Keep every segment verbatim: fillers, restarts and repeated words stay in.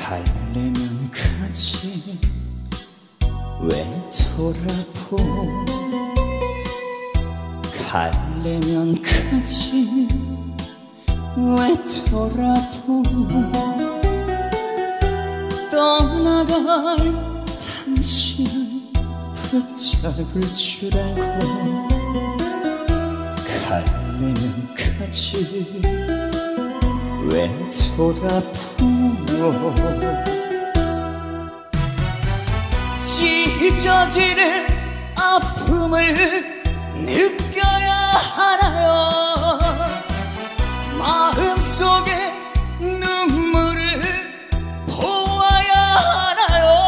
갈래면 가지 왜 돌아보 갈래면 가지 왜 돌아보 떠나갈 당신 붙잡을 줄 알고 갈래면 가지 왜 돌아보 찢어지는 아픔을 느껴야 하나요 마음속에 눈물을 보아야 하나요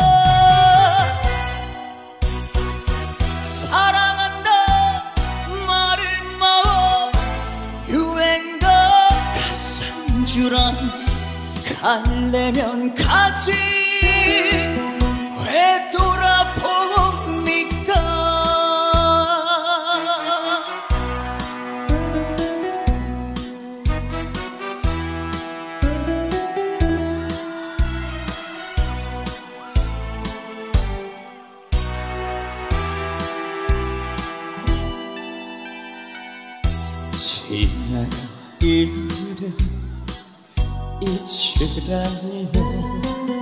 사랑한다 말을 마어 유행가 가산주랑 갈래면 가지 왜 돌아봅니까 지난 일들을 잊으라니요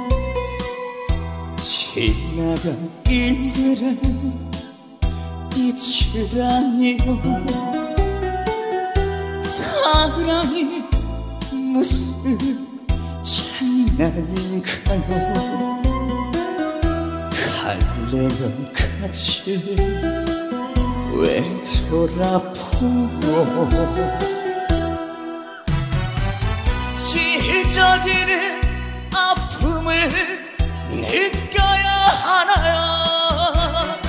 지나간 일들을 잊으라니요 사랑이 무슨 장난인가요 갈래면 가지 왜 돌아보오 찢어지는 아픔을 느껴야 하나요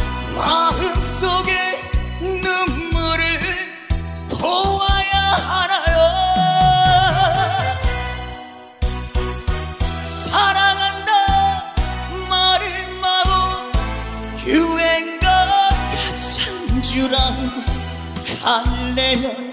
마음속에 눈물을 보아야 하나요 사랑한다 말을 마어 유행가 가산주랑 갈래면